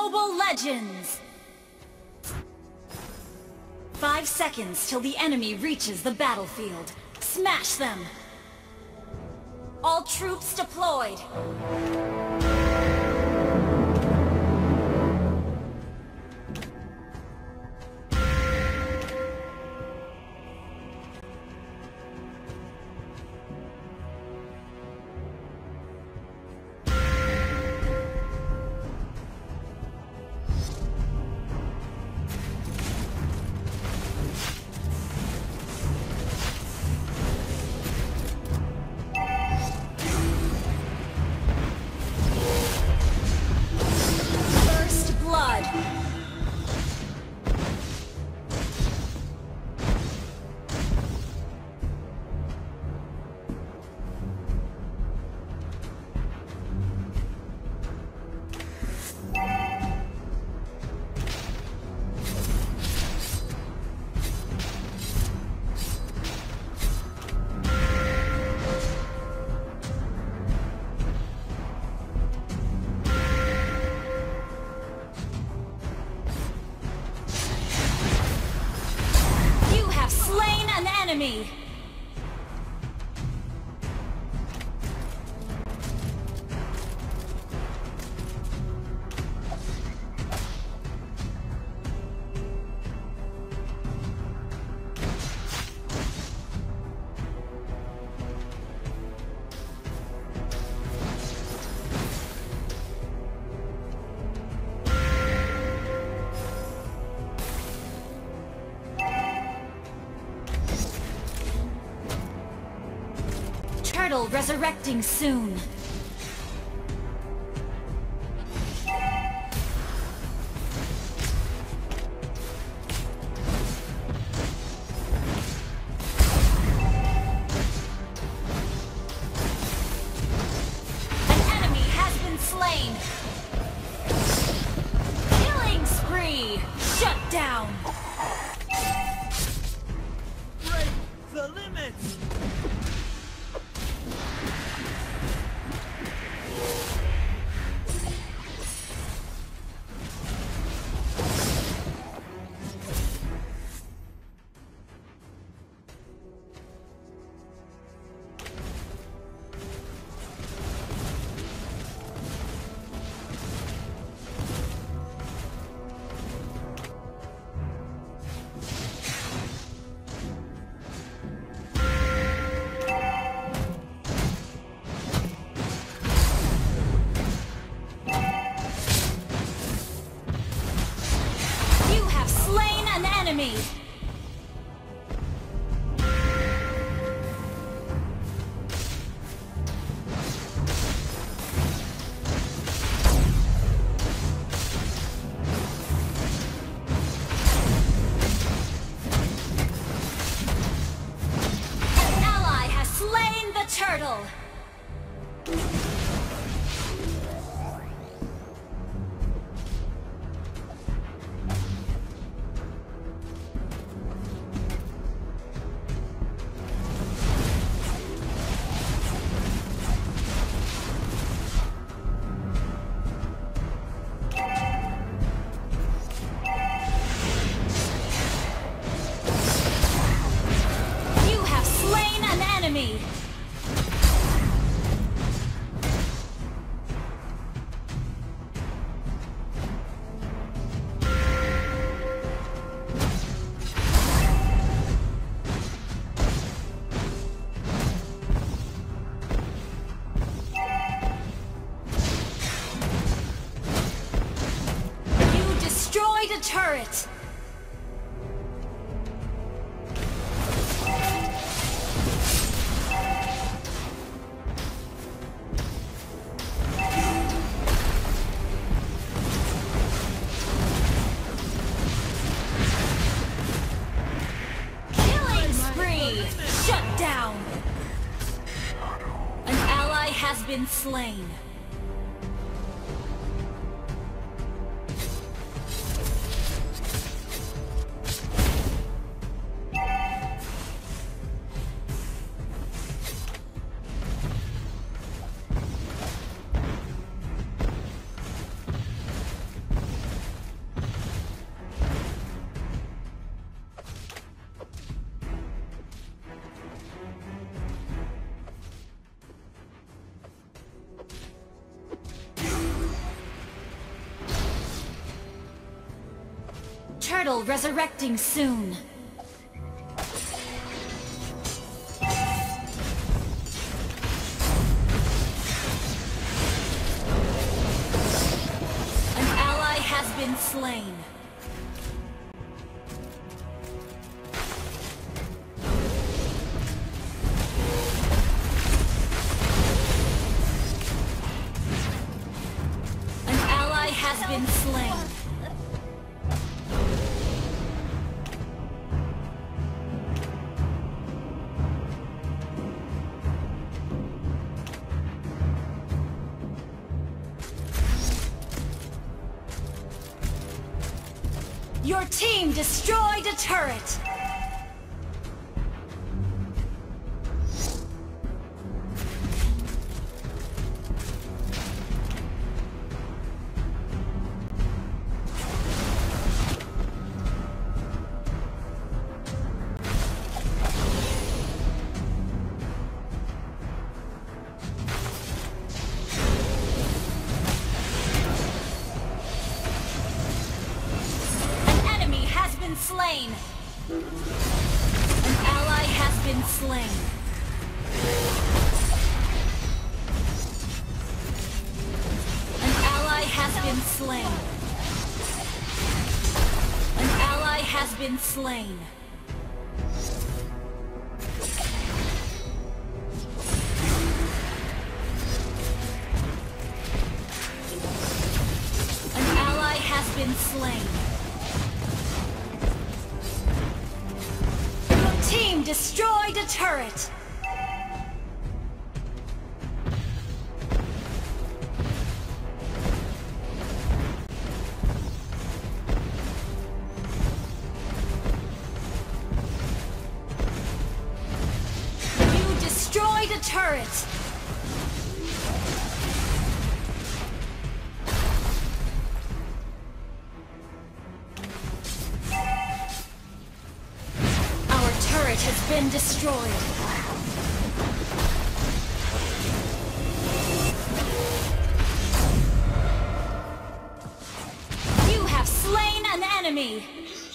Mobile Legends! 5 seconds till the enemy reaches the battlefield. Smash them! All troops deployed! Enemy! Turtle resurrecting soon. An enemy has been slain. Killing spree. Shut down. Break the limits. Enemy! An ally has slain the turtle! Enemy! You destroyed a turret! Shut down! An ally has been slain. Turtle resurrecting soon. An ally has been slain. An ally has been slain. Your team destroyed a turret! Slain. An ally has been slain. An ally has been slain. An ally has been slain. An ally has been slain. Team destroyed a turret! You destroyed a turret! Has been destroyed. You have slain an enemy.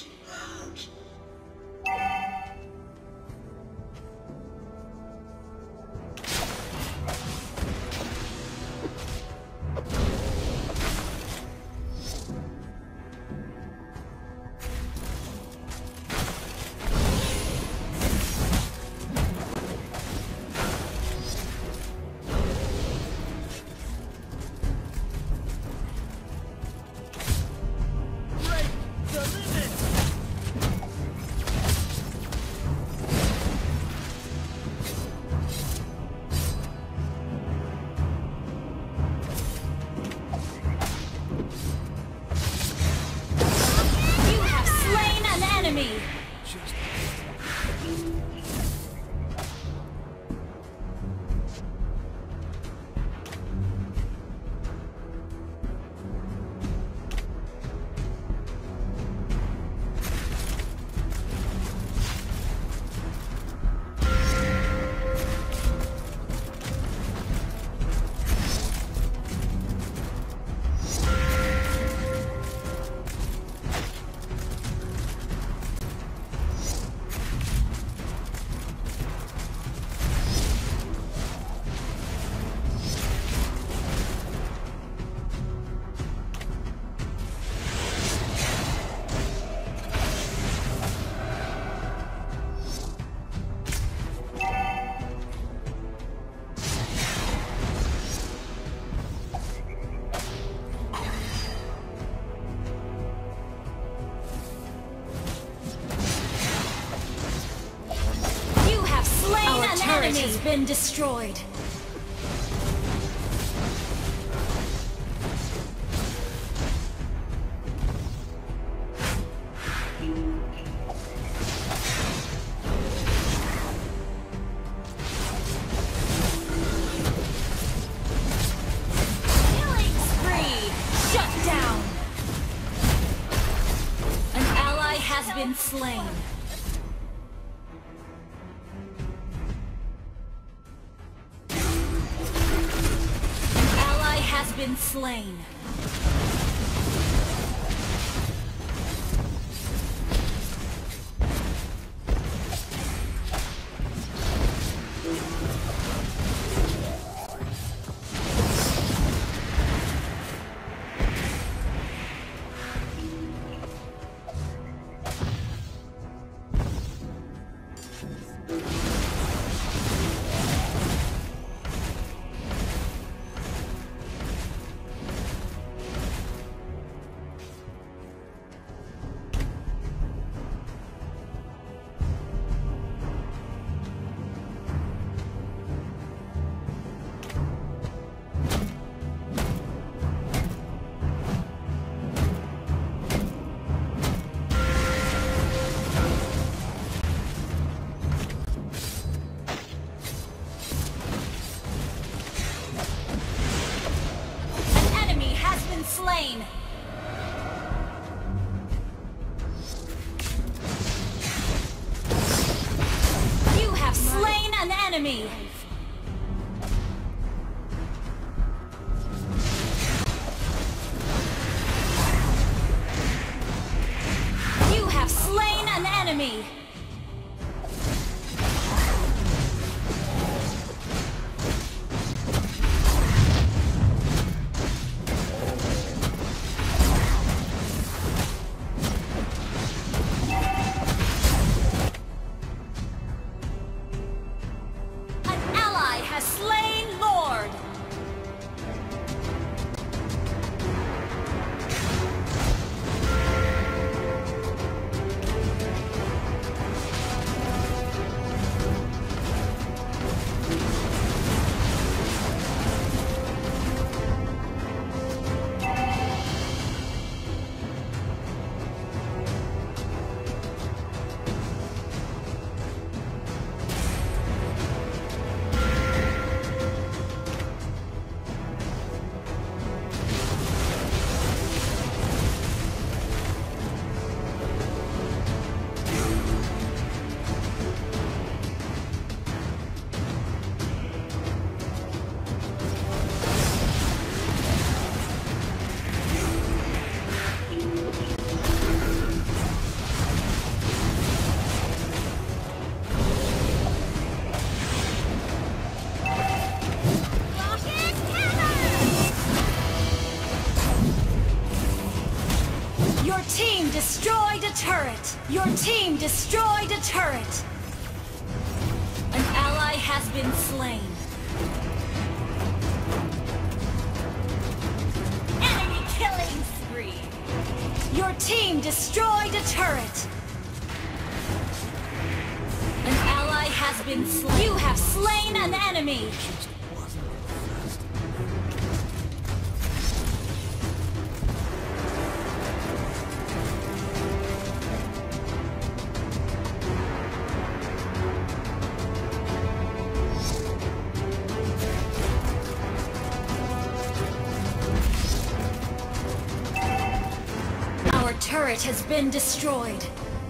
Turret has been destroyed. Killing spree! Shut down! An ally has been slain. Been slain. enemy! Destroyed a turret! Your team destroyed a turret! An ally has been slain. Enemy killing spree! Your team destroyed a turret! An ally has been slain. You have slain an enemy! Turret has been destroyed.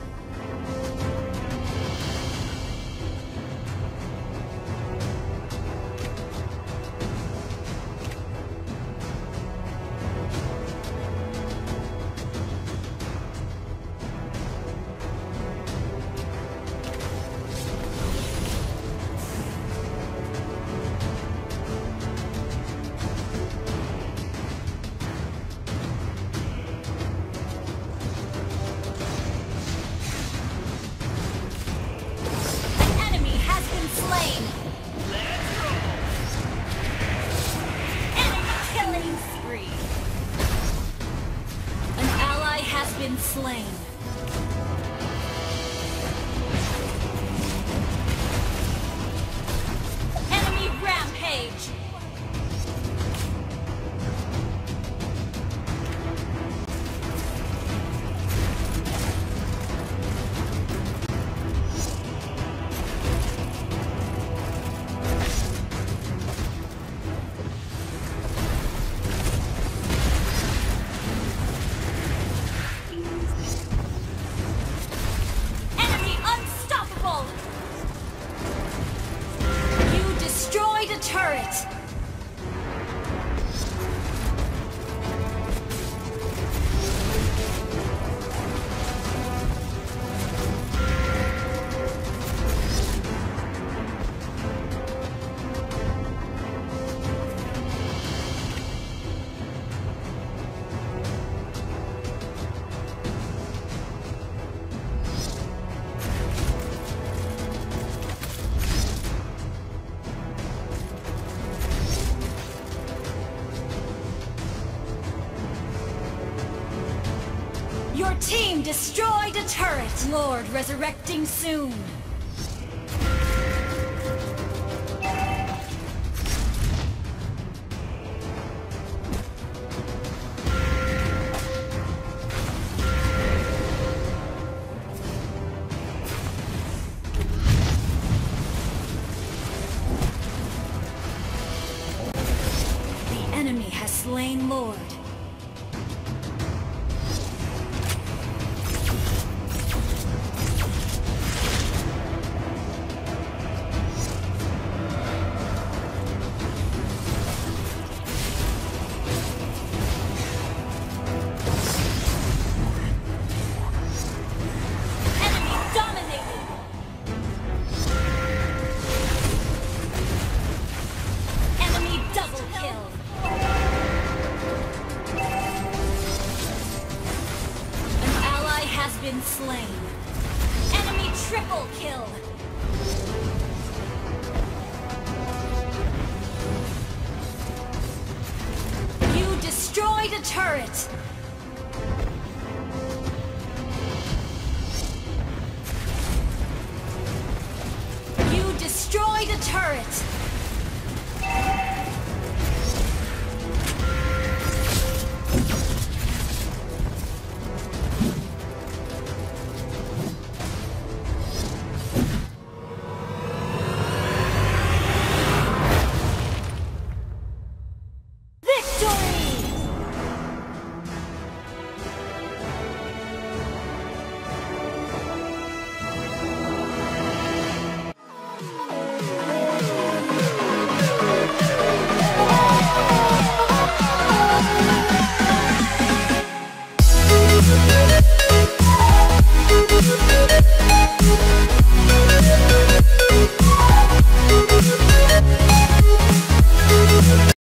Slain. Enemy rampage. Turret! Your team destroyed a turret! Lord resurrecting soon! The enemy has slain Lord. Double slain. Enemy triple kill. You destroyed a turret. You destroyed a turret.